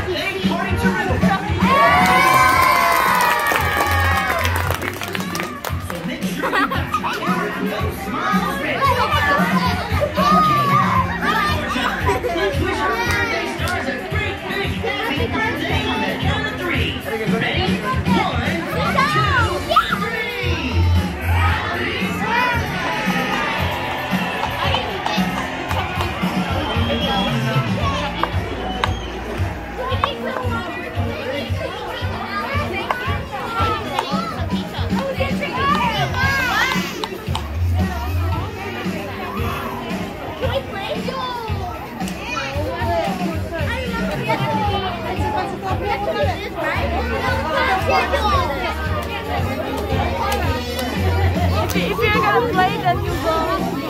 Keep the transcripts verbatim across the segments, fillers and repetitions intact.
birthday party to rhythm. So make sure you got your camera and those smiles ready. Okay, one more time. Let's wish our birthday stars a great big happy birthday on the count of three. Ready? One, two, three. If you're gonna play, then you go.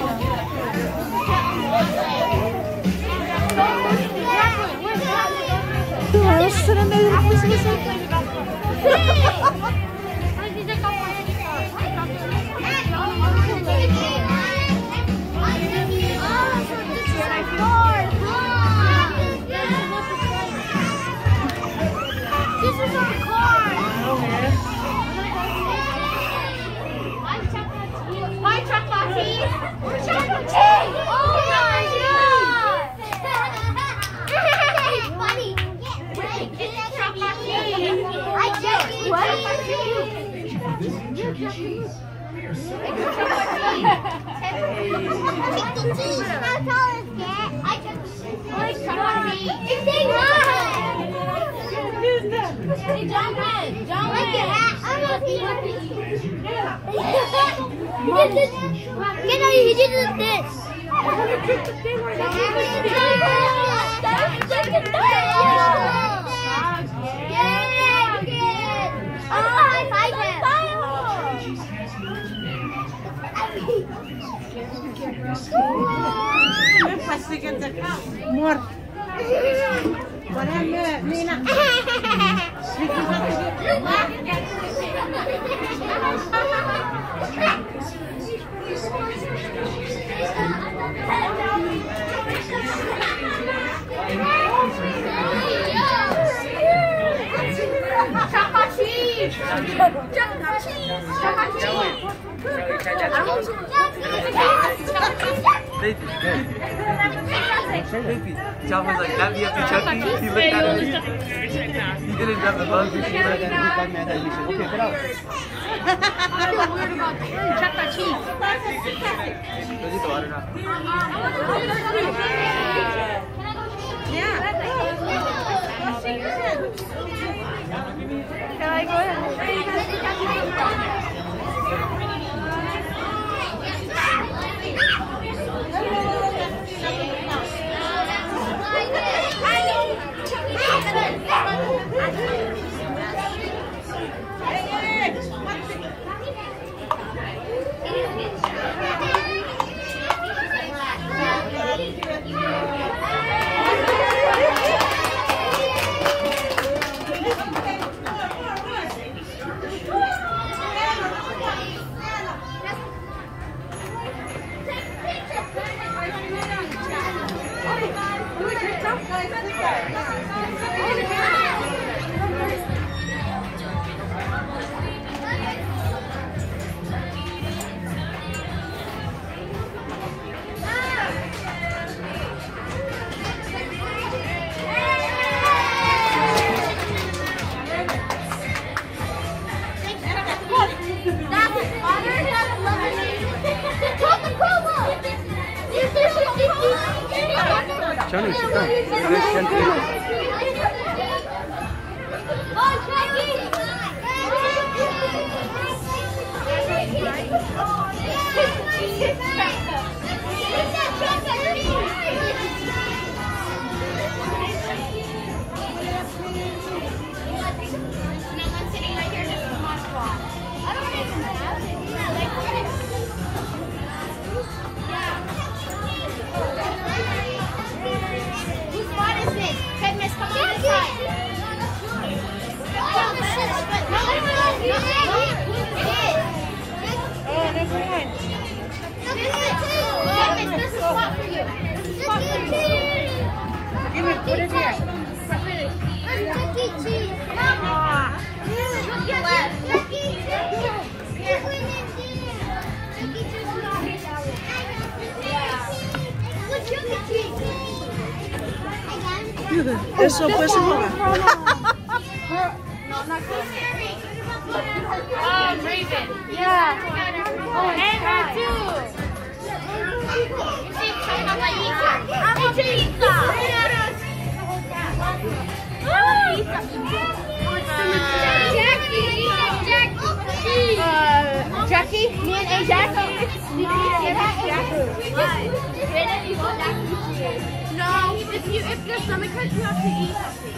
Get out, he did this. More. Whatever, Nina. John was like, that me up to Chucky. He looked at him. He didn't drop the bug. He said that he got mad that he said, okay, put out. I feel weird about chocolate cheese. Let's get the water now. Yeah. Can I go ahead? Johnny, sit down. Give me, put it here. It's so pushing her. Um, Raven. Yeah. Oh, and her too. Uh, Jackie? Me and A. Jackie? No, if you if your stomach hurts, you have to eat something.